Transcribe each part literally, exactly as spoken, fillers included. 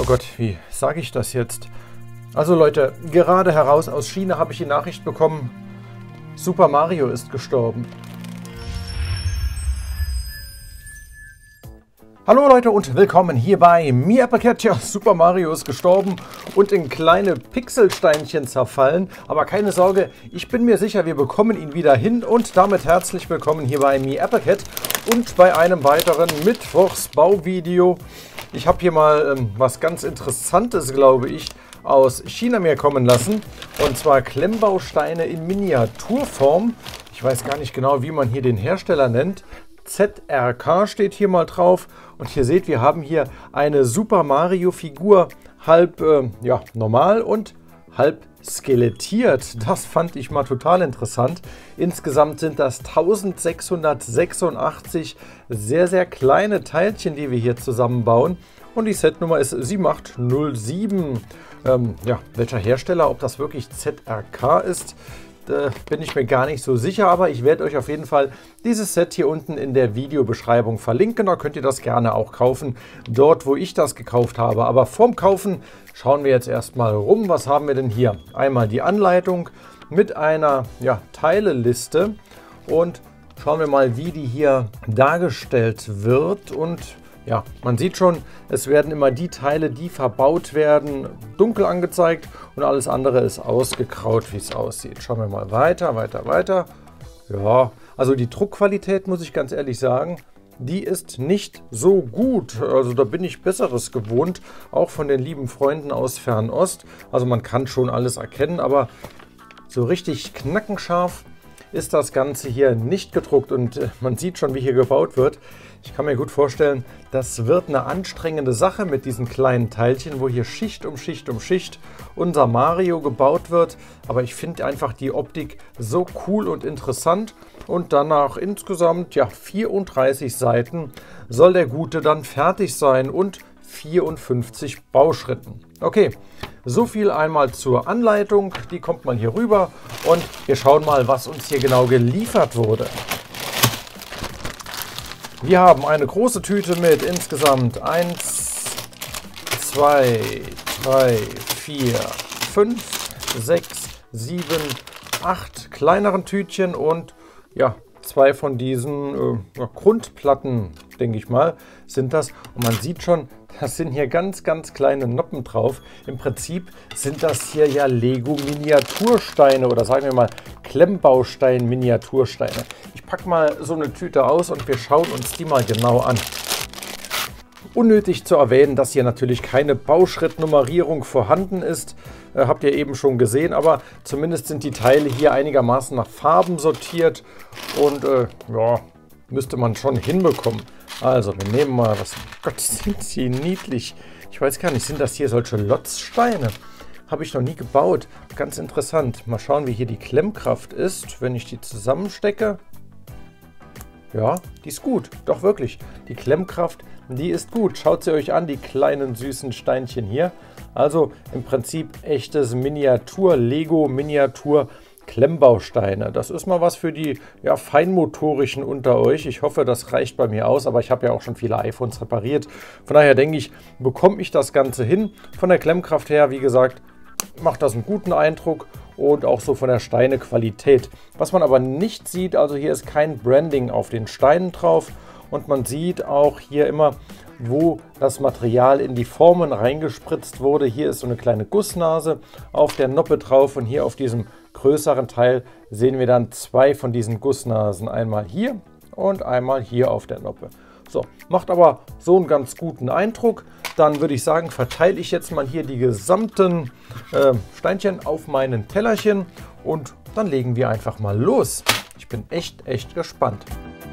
Oh Gott, wie sage ich das jetzt? Also Leute, gerade heraus aus China habe ich die Nachricht bekommen, Super Mario ist gestorben. Hallo Leute und willkommen hier bei MiAppleCat. Ja, Super Mario ist gestorben und in kleine Pixelsteinchen zerfallen. Aber keine Sorge, ich bin mir sicher, wir bekommen ihn wieder hin. Und damit herzlich willkommen hier bei MiAppleCat und bei einem weiteren Mittwochsbauvideo. Ich habe hier mal ähm, was ganz Interessantes, glaube ich, aus China mir kommen lassen. Und zwar Klemmbausteine in Miniaturform. Ich weiß gar nicht genau, wie man hier den Hersteller nennt. Z R K steht hier mal drauf. Und ihr seht, wir haben hier eine Super Mario Figur, halb äh, ja, normal und halb skelettiert. Das fand ich mal total interessant. Insgesamt sind das eintausendsechshundertsechsundachtzig sehr, sehr kleine Teilchen, die wir hier zusammenbauen. Und die Setnummer ist sieben acht null sieben. Ähm, ja, welcher Hersteller, ob das wirklich Z R K ist, da bin ich mir gar nicht so sicher, aber ich werde euch auf jeden Fall dieses Set hier unten in der Videobeschreibung verlinken. Da könnt ihr das gerne auch kaufen, dort wo ich das gekauft habe. Aber vorm Kaufen schauen wir jetzt erstmal rum. Was haben wir denn hier? Einmal die Anleitung mit einer ja, Teileliste und schauen wir mal, wie die hier dargestellt wird. Und ja, man sieht schon, es werden immer die Teile, die verbaut werden, dunkel angezeigt und alles andere ist ausgegraut, wie es aussieht. Schauen wir mal weiter, weiter, weiter. Ja, also die Druckqualität, muss ich ganz ehrlich sagen, die ist nicht so gut. Also da bin ich Besseres gewohnt, auch von den lieben Freunden aus Fernost. Also man kann schon alles erkennen, aber so richtig knackenscharf ist das Ganze hier nicht gedruckt und man sieht schon, wie hier gebaut wird. Ich kann mir gut vorstellen, das wird eine anstrengende Sache mit diesen kleinen Teilchen, wo hier Schicht um Schicht um Schicht unser Mario gebaut wird. Aber ich finde einfach die Optik so cool und interessant. Und danach insgesamt ja, vierunddreißig Seiten soll der Gute dann fertig sein und vierundfünfzig Bauschritten. Okay, so viel einmal zur Anleitung. Die kommt mal hier rüber und wir schauen mal, was uns hier genau geliefert wurde. Wir haben eine große Tüte mit insgesamt eins, zwei, drei, vier, fünf, sechs, sieben, acht kleineren Tütchen und ja, zwei von diesen äh, Grundplatten, denke ich mal, sind das. Und man sieht schon, das sind hier ganz, ganz kleine Noppen drauf. Im Prinzip sind das hier ja Lego-Miniatursteine oder sagen wir mal Klemmbaustein-Miniatursteine. Ich packe mal so eine Tüte aus und wir schauen uns die mal genau an. Unnötig zu erwähnen, dass hier natürlich keine Bauschrittnummerierung vorhanden ist. Äh, habt ihr eben schon gesehen, aber zumindest sind die Teile hier einigermaßen nach Farben sortiert und äh, ja, müsste man schon hinbekommen. Also, wir nehmen mal was. Gott, sind sie niedlich. Ich weiß gar nicht, sind das hier solche Lotzsteine? Habe ich noch nie gebaut. Ganz interessant. Mal schauen, wie hier die Klemmkraft ist, wenn ich die zusammenstecke. Ja, die ist gut. Doch wirklich. Die Klemmkraft, die ist gut. Schaut sie euch an, die kleinen süßen Steinchen hier. Also im Prinzip echtes Miniatur, Lego-Miniatur. Klemmbausteine. Das ist mal was für die ja, Feinmotorischen unter euch. Ich hoffe, das reicht bei mir aus, aber ich habe ja auch schon viele iPhones repariert. Von daher denke ich, bekomme ich das Ganze hin. Von der Klemmkraft her, wie gesagt, macht das einen guten Eindruck und auch so von der Steinequalität. Was man aber nicht sieht, also hier ist kein Branding auf den Steinen drauf und man sieht auch hier immer, wo das Material in die Formen reingespritzt wurde. Hier ist so eine kleine Gussnase auf der Noppe drauf und hier auf diesem größeren Teil sehen wir dann zwei von diesen Gussnasen. Einmal hier und einmal hier auf der Noppe. So, macht aber so einen ganz guten Eindruck. Dann würde ich sagen, verteile ich jetzt mal hier die gesamten äh, Steinchen auf meinen Tellerchen und dann legen wir einfach mal los. Ich bin echt, echt gespannt.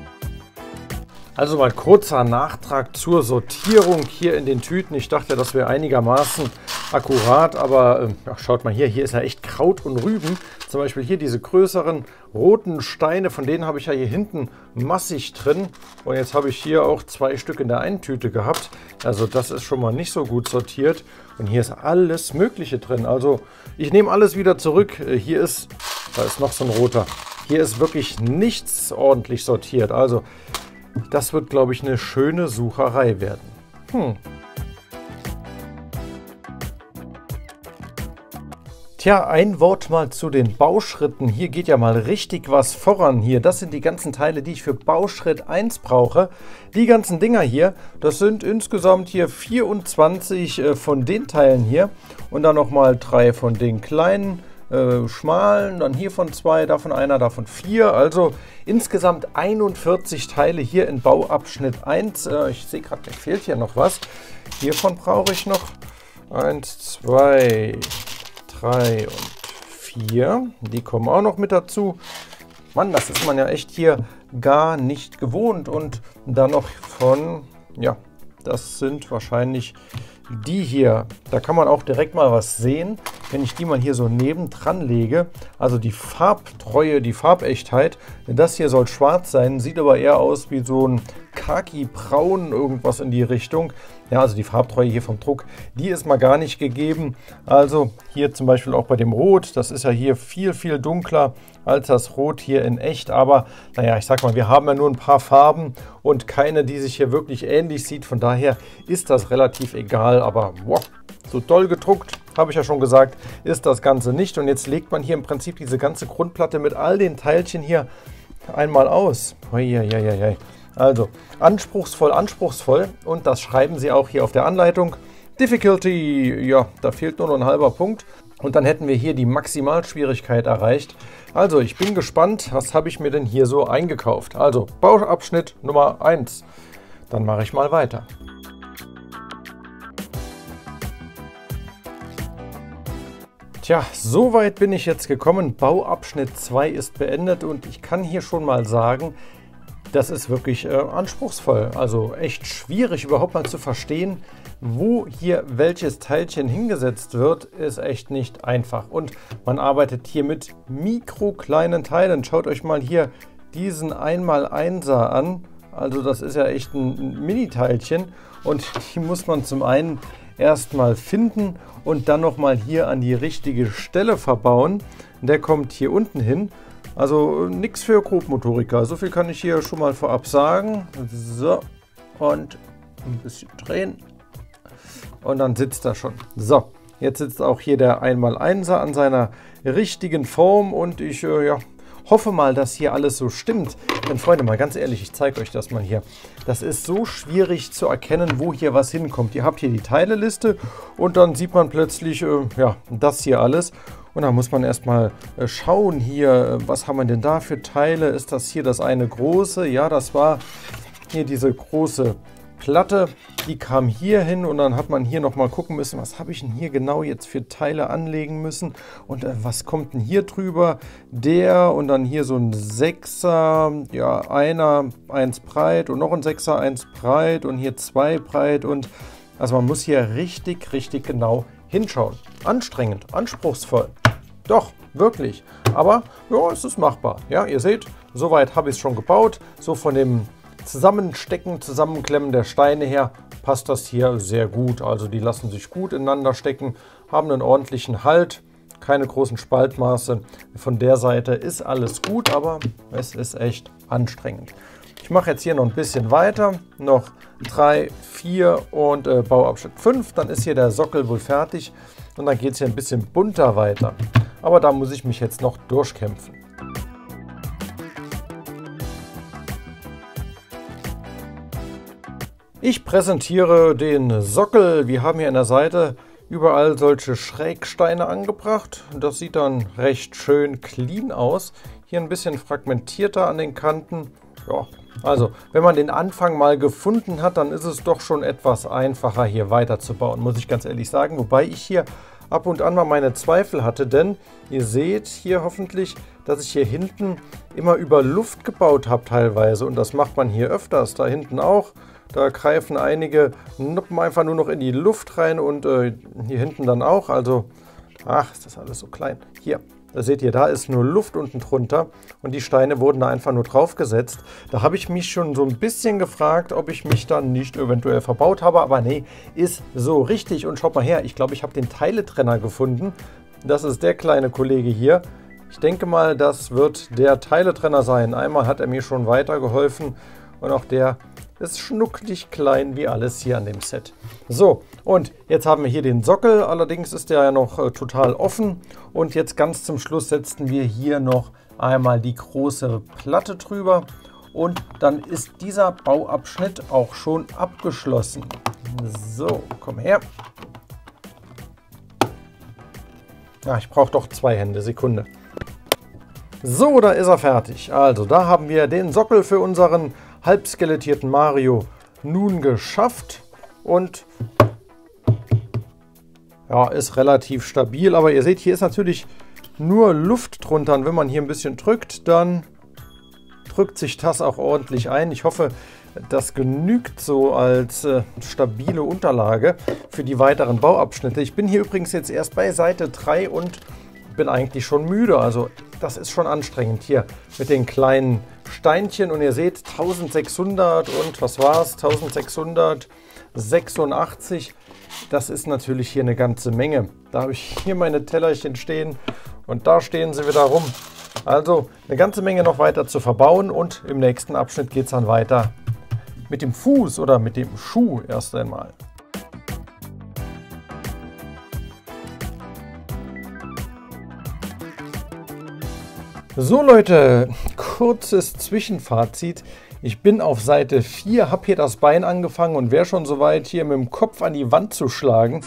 Also mal kurzer Nachtrag zur Sortierung hier in den Tüten. Ich dachte, das wäre einigermaßen akkurat, aber äh, ach, schaut mal hier, hier ist ja echt Kraut und Rüben. Zum Beispiel hier diese größeren roten Steine, von denen habe ich ja hier hinten massig drin. Und jetzt habe ich hier auch zwei Stück in der einen Tüte gehabt. Also das ist schon mal nicht so gut sortiert. Und hier ist alles Mögliche drin. Also ich nehme alles wieder zurück. Hier ist, da ist noch so ein roter. Hier ist wirklich nichts ordentlich sortiert. Also das wird, glaube ich, eine schöne Sucherei werden. Hm. Tja, ein Wort mal zu den Bauschritten. Hier geht ja mal richtig was voran hier. Das sind die ganzen Teile, die ich für Bauschritt eins brauche. Die ganzen Dinger hier, das sind insgesamt hier vierundzwanzig äh, von den Teilen hier. Und dann nochmal drei von den kleinen, äh, schmalen, dann hiervon zwei, davon einer, davon vier. Also insgesamt einundvierzig Teile hier in Bauabschnitt eins. Äh, ich sehe gerade, mir fehlt hier noch was. Hiervon brauche ich noch eins, zwei, drei und vier. Die kommen auch noch mit dazu. Mann, das ist man ja echt hier gar nicht gewohnt. Und dann noch von, ja, das sind wahrscheinlich die hier. Da kann man auch direkt mal was sehen, wenn ich die mal hier so nebendran lege. Also die Farbtreue, die Farbechtheit. Das hier soll schwarz sein, sieht aber eher aus wie so ein Khaki-Braun, irgendwas in die Richtung. Ja, also die Farbtreue hier vom Druck, die ist mal gar nicht gegeben. Also hier zum Beispiel auch bei dem Rot, das ist ja hier viel, viel dunkler als das Rot hier in echt. Aber naja, ich sag mal, wir haben ja nur ein paar Farben und keine, die sich hier wirklich ähnlich sieht. Von daher ist das relativ egal. Aber wow, so doll gedruckt, habe ich ja schon gesagt, ist das Ganze nicht. Und jetzt legt man hier im Prinzip diese ganze Grundplatte mit all den Teilchen hier einmal aus. Uiuiuiui. Also, anspruchsvoll, anspruchsvoll, und das schreiben sie auch hier auf der Anleitung. Difficulty, ja, da fehlt nur noch ein halber Punkt und dann hätten wir hier die Maximalschwierigkeit erreicht. Also, ich bin gespannt, was habe ich mir denn hier so eingekauft. Also, Bauabschnitt Nummer eins. Dann mache ich mal weiter. Tja, soweit bin ich jetzt gekommen. Bauabschnitt zwei ist beendet und ich kann hier schon mal sagen, das ist wirklich äh, anspruchsvoll, also echt schwierig überhaupt mal zu verstehen, wo hier welches Teilchen hingesetzt wird, ist echt nicht einfach. Und man arbeitet hier mit mikrokleinen Teilen. Schaut euch mal hier diesen eins mal einser an, also das ist ja echt ein Mini-Teilchen und die muss man zum einen erstmal finden und dann nochmal hier an die richtige Stelle verbauen. Der kommt hier unten hin. Also nichts für Grobmotoriker. So viel kann ich hier schon mal vorab sagen. So, und ein bisschen drehen. Und dann sitzt er schon. So, jetzt sitzt auch hier der eins mal einser an seiner richtigen Form. Und ich äh, ja, hoffe mal, dass hier alles so stimmt. Denn Freunde, mal ganz ehrlich, ich zeige euch das mal hier. Das ist so schwierig zu erkennen, wo hier was hinkommt. Ihr habt hier die Teileliste und dann sieht man plötzlich äh, ja, das hier alles. Und da muss man erstmal schauen hier, was haben wir denn da für Teile? Ist das hier das eine große? Ja, das war hier diese große Platte. Die kam hier hin und dann hat man hier nochmal gucken müssen, was habe ich denn hier genau jetzt für Teile anlegen müssen? Und äh, was kommt denn hier drüber? Der und dann hier so ein Sechser, ja, einer, eins breit und noch ein Sechser, eins breit und hier zwei breit. Und also man muss hier richtig, richtig genau hinschauen. Anstrengend, anspruchsvoll. Doch, wirklich. Aber ja, es ist machbar. Ja, ihr seht, soweit habe ich es schon gebaut. So von dem Zusammenstecken, Zusammenklemmen der Steine her passt das hier sehr gut. Also die lassen sich gut ineinander stecken, haben einen ordentlichen Halt, keine großen Spaltmaße. Von der Seite ist alles gut, aber es ist echt anstrengend. Ich mache jetzt hier noch ein bisschen weiter, noch drei, vier und äh, Bauabschnitt fünf, dann ist hier der Sockel wohl fertig und dann geht es hier ein bisschen bunter weiter. Aber da muss ich mich jetzt noch durchkämpfen. Ich präsentiere den Sockel. Wir haben hier an der Seite überall solche Schrägsteine angebracht. Das sieht dann recht schön clean aus. Hier ein bisschen fragmentierter an den Kanten. Ja, also wenn man den Anfang mal gefunden hat, dann ist es doch schon etwas einfacher hier weiterzubauen, muss ich ganz ehrlich sagen. Wobei ich hier ab und an mal meine Zweifel hatte, denn ihr seht hier hoffentlich, dass ich hier hinten immer über Luft gebaut habe teilweise. Und das macht man hier öfters, da hinten auch. Da greifen einige Noppen einfach nur noch in die Luft rein und äh, hier hinten dann auch. Also, ach, ist das alles so klein. Hier, da seht ihr, da ist nur Luft unten drunter und die Steine wurden da einfach nur drauf gesetzt. Da habe ich mich schon so ein bisschen gefragt, ob ich mich dann nicht eventuell verbaut habe. Aber nee, ist so richtig. Und schaut mal her, ich glaube, ich habe den Teiletrenner gefunden. Das ist der kleine Kollege hier. Ich denke mal, das wird der Teiletrenner sein. Einmal hat er mir schon weitergeholfen und auch der ist schnucklig klein wie alles hier an dem Set. So, und jetzt haben wir hier den Sockel, allerdings ist der ja noch äh, total offen. Und jetzt ganz zum Schluss setzen wir hier noch einmal die große Platte drüber. Und dann ist dieser Bauabschnitt auch schon abgeschlossen. So, komm her. Ja, ich brauche doch zwei Hände, Sekunde. So, da ist er fertig. Also, da haben wir den Sockel für unseren halb skelettierten Mario nun geschafft. Und ja, ist relativ stabil. Aber ihr seht, hier ist natürlich nur Luft drunter. Und wenn man hier ein bisschen drückt, dann drückt sich das auch ordentlich ein. Ich hoffe, das genügt so als äh, stabile Unterlage für die weiteren Bauabschnitte. Ich bin hier übrigens jetzt erst bei Seite drei und bin eigentlich schon müde. Also das ist schon anstrengend hier mit den kleinen Steinchen. Und ihr seht eintausendsechshundert und was war es? eintausendsechshundertsechsundachtzig. Das ist natürlich hier eine ganze Menge. Da habe ich hier meine Tellerchen stehen und da stehen sie wieder rum. Also eine ganze Menge noch weiter zu verbauen und im nächsten Abschnitt geht es dann weiter mit dem Fuß oder mit dem Schuh erst einmal. So Leute, kurzes Zwischenfazit. Ich bin auf Seite vier, habe hier das Bein angefangen und wäre schon soweit, hier mit dem Kopf an die Wand zu schlagen.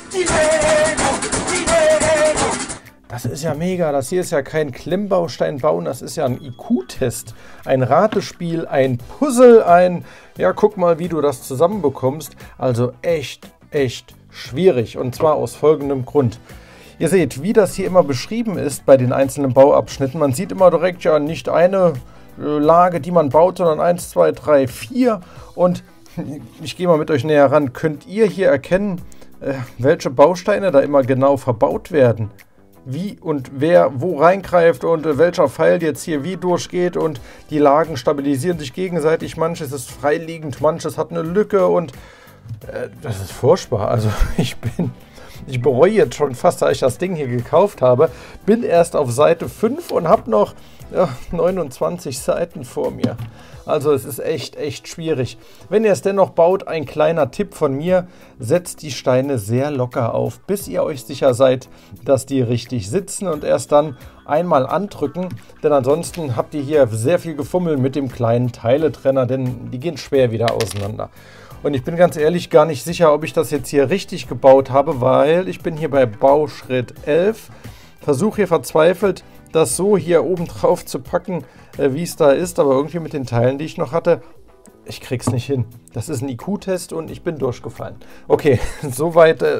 Das ist ja mega, das hier ist ja kein Klemmbaustein bauen, das ist ja ein I Q-Test, ein Ratespiel, ein Puzzle, ein, ja guck mal, wie du das zusammenbekommst. Also echt, echt schwierig und zwar aus folgendem Grund. Ihr seht, wie das hier immer beschrieben ist bei den einzelnen Bauabschnitten, man sieht immer direkt ja nicht eine Lage, die man baut, sondern eins, zwei, drei, vier und ich gehe mal mit euch näher ran. Könnt ihr hier erkennen, welche Bausteine da immer genau verbaut werden? Wie und wer wo reingreift und welcher Pfeil jetzt hier wie durchgeht und die Lagen stabilisieren sich gegenseitig. Manches ist freiliegend, manches hat eine Lücke und äh, das ist furchtbar. Also ich bin, ich bereue jetzt schon fast, dass ich das Ding hier gekauft habe. Bin erst auf Seite fünf und habe noch ja, neunundzwanzig Seiten vor mir. Also es ist echt, echt schwierig. Wenn ihr es dennoch baut, ein kleiner Tipp von mir, setzt die Steine sehr locker auf, bis ihr euch sicher seid, dass die richtig sitzen und erst dann einmal andrücken, denn ansonsten habt ihr hier sehr viel Gefummel mit dem kleinen Teiletrenner, denn die gehen schwer wieder auseinander. Und ich bin ganz ehrlich gar nicht sicher, ob ich das jetzt hier richtig gebaut habe, weil ich bin hier bei Bauschritt elf, versuche hier verzweifelt, das so hier oben drauf zu packen, wie es da ist, aber irgendwie mit den Teilen, die ich noch hatte, ich krieg's nicht hin. Das ist ein I Q-Test und ich bin durchgefallen. Okay, soweit äh,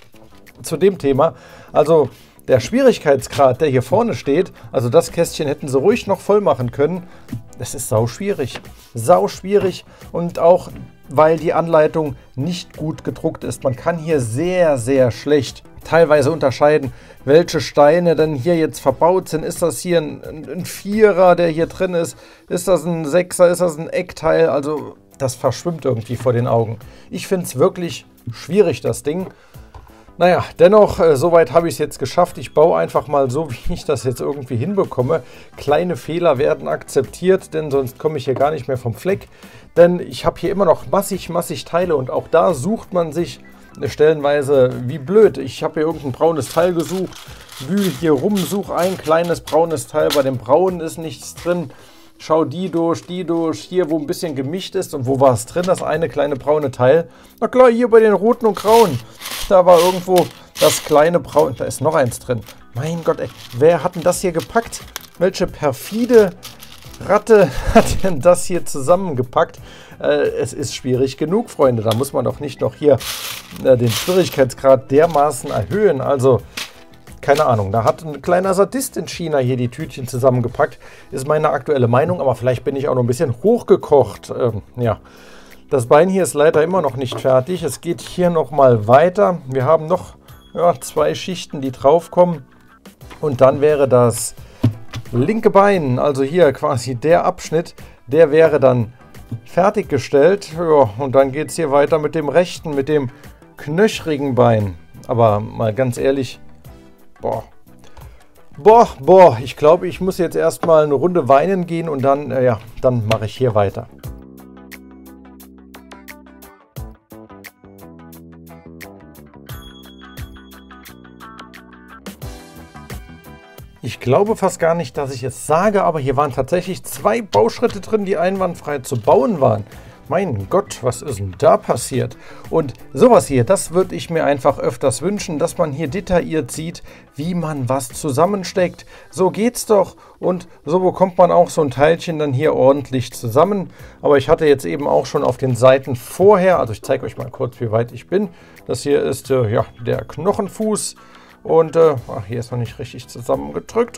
zu dem Thema. Also der Schwierigkeitsgrad, der hier vorne steht, also das Kästchen hätten sie ruhig noch voll machen können. Das ist sau schwierig. Sau schwierig und auch, weil die Anleitung nicht gut gedruckt ist. Man kann hier sehr, sehr schlecht teilweise unterscheiden, welche Steine denn hier jetzt verbaut sind. Ist das hier ein, ein Vierer, der hier drin ist? Ist das ein Sechser? Ist das ein Eckteil? Also das verschwimmt irgendwie vor den Augen. Ich finde es wirklich schwierig, das Ding. Naja, dennoch, äh, soweit habe ich es jetzt geschafft. Ich baue einfach mal so, wie ich das jetzt irgendwie hinbekomme. Kleine Fehler werden akzeptiert, denn sonst komme ich hier gar nicht mehr vom Fleck. Denn ich habe hier immer noch massig, massig Teile und auch da sucht man sich stellenweise wie blöd. Ich habe hier irgendein braunes Teil gesucht, wühle hier rum, suche ein kleines braunes Teil. Bei dem braunen ist nichts drin. Schau die durch, die durch, hier wo ein bisschen gemischt ist. Und wo war es drin, das eine kleine braune Teil? Na klar, hier bei den roten und grauen. Da war irgendwo das kleine braune, da ist noch eins drin. Mein Gott, ey, wer hat denn das hier gepackt? Welche perfide Ratte hat denn das hier zusammengepackt? Äh, es ist schwierig genug, Freunde. Da muss man doch nicht noch hier äh, den Schwierigkeitsgrad dermaßen erhöhen. Also, keine Ahnung, da hat ein kleiner Sadist in China hier die Tütchen zusammengepackt. Ist meine aktuelle Meinung, aber vielleicht bin ich auch noch ein bisschen hochgekocht. Ähm, ja, das Bein hier ist leider immer noch nicht fertig. Es geht hier nochmal weiter. Wir haben noch ja, zwei Schichten, die draufkommen. Und dann wäre das linke Bein, also hier quasi der Abschnitt, der wäre dann fertiggestellt. Ja, und dann geht es hier weiter mit dem rechten, mit dem knöchrigen Bein. Aber mal ganz ehrlich, boah, boah, boah, ich glaube, ich muss jetzt erstmal eine Runde weinen gehen und dann, äh, ja, dann mache ich hier weiter. Ich glaube fast gar nicht, dass ich es sage, aber hier waren tatsächlich zwei Bauschritte drin, die einwandfrei zu bauen waren. Mein Gott, was ist denn da passiert? Und sowas hier, das würde ich mir einfach öfters wünschen, dass man hier detailliert sieht, wie man was zusammensteckt. So geht's doch und so bekommt man auch so ein Teilchen dann hier ordentlich zusammen. Aber ich hatte jetzt eben auch schon auf den Seiten vorher, also ich zeige euch mal kurz, wie weit ich bin. Das hier ist äh, ja, der Knochenfuß. Und, äh, ach, hier ist noch nicht richtig zusammengedrückt.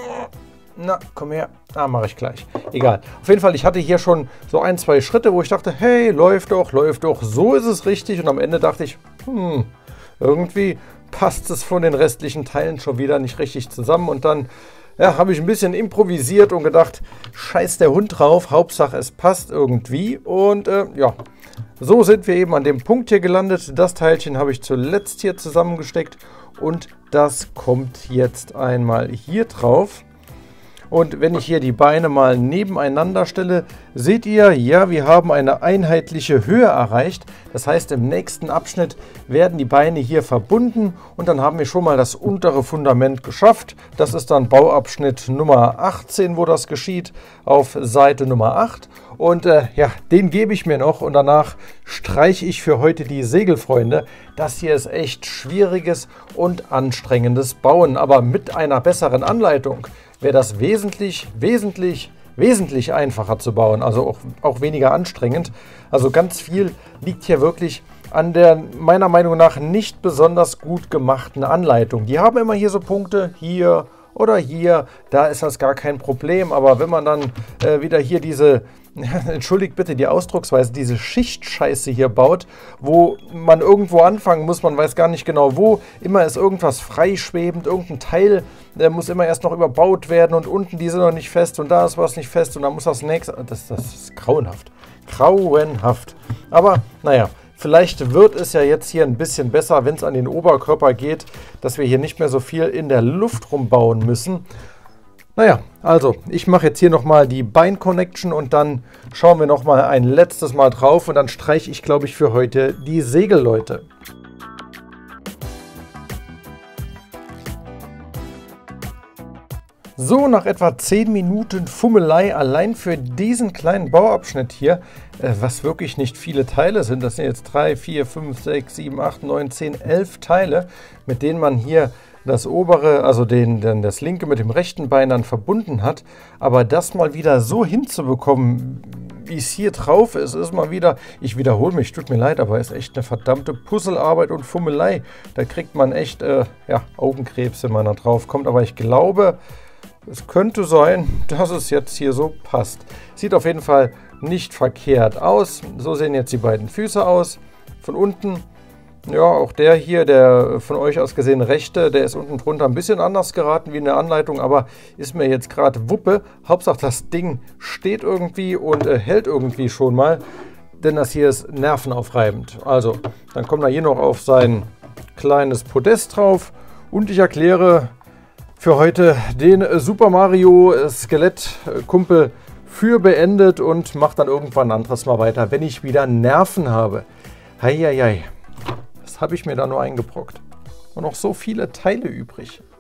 Na, komm her. Ah, mache ich gleich. Egal. Auf jeden Fall, ich hatte hier schon so ein, zwei Schritte, wo ich dachte, hey, läuft doch, läuft doch. So ist es richtig. Und am Ende dachte ich, hm, irgendwie passt es von den restlichen Teilen schon wieder nicht richtig zusammen. Und dann, ja, habe ich ein bisschen improvisiert und gedacht, scheiß der Hund drauf. Hauptsache, es passt irgendwie. Und, äh, ja, so sind wir eben an dem Punkt hier gelandet. Das Teilchen habe ich zuletzt hier zusammengesteckt. Und das kommt jetzt einmal hier drauf. Und wenn ich hier die Beine mal nebeneinander stelle, seht ihr, ja, wir haben eine einheitliche Höhe erreicht. Das heißt, im nächsten Abschnitt werden die Beine hier verbunden und dann haben wir schon mal das untere Fundament geschafft. Das ist dann Bauabschnitt Nummer achtzehn, wo das geschieht, auf Seite Nummer acht. Und äh, ja, den gebe ich mir noch und danach streiche ich für heute die Segelfreunde. Das hier ist echt schwieriges und anstrengendes Bauen, aber mit einer besseren Anleitung wäre das wesentlich, wesentlich, wesentlich einfacher zu bauen, also auch, auch weniger anstrengend. Also ganz viel liegt hier wirklich an der meiner Meinung nach nicht besonders gut gemachten Anleitung. Die haben immer hier so Punkte, hier oder hier, da ist das gar kein Problem, aber wenn man dann äh, wieder hier diese, entschuldigt bitte die Ausdrucksweise, diese Schichtscheiße hier baut, wo man irgendwo anfangen muss, man weiß gar nicht genau wo, immer ist irgendwas freischwebend, irgendein Teil, der muss immer erst noch überbaut werden und unten die sind noch nicht fest und da ist was nicht fest und dann muss das nächste, das, das ist grauenhaft, grauenhaft, aber naja. Vielleicht wird es ja jetzt hier ein bisschen besser, wenn es an den Oberkörper geht, dass wir hier nicht mehr so viel in der Luft rumbauen müssen. Naja, also ich mache jetzt hier nochmal die Bein-Connection und dann schauen wir nochmal ein letztes Mal drauf und dann streiche ich, glaube ich, für heute die Segelleute. So, nach etwa zehn Minuten Fummelei allein für diesen kleinen Bauabschnitt hier, äh, was wirklich nicht viele Teile sind, das sind jetzt drei, vier, fünf, sechs, sieben, acht, neun, zehn, elf Teile, mit denen man hier das obere, also den, den, das linke mit dem rechten Bein dann verbunden hat. Aber das mal wieder so hinzubekommen, wie es hier drauf ist, ist mal wieder, ich wiederhole mich, tut mir leid, aber ist echt eine verdammte Puzzlearbeit und Fummelei. Da kriegt man echt äh, ja, Augenkrebs, wenn man da drauf kommt, aber ich glaube, es könnte sein, dass es jetzt hier so passt. Sieht auf jeden Fall nicht verkehrt aus. So sehen jetzt die beiden Füße aus. Von unten, ja, auch der hier, der von euch aus gesehen rechte, der ist unten drunter ein bisschen anders geraten wie in der Anleitung, aber ist mir jetzt gerade Wuppe. Hauptsache das Ding steht irgendwie und äh, hält irgendwie schon mal, denn das hier ist nervenaufreibend. Also, dann kommt er hier noch auf sein kleines Podest drauf und ich erkläre für heute den Super Mario Skelettkumpel für beendet und mache dann irgendwann ein anderes Mal weiter, wenn ich wieder Nerven habe. Heieiei, was habe ich mir da nur eingebrockt? Und noch so viele Teile übrig.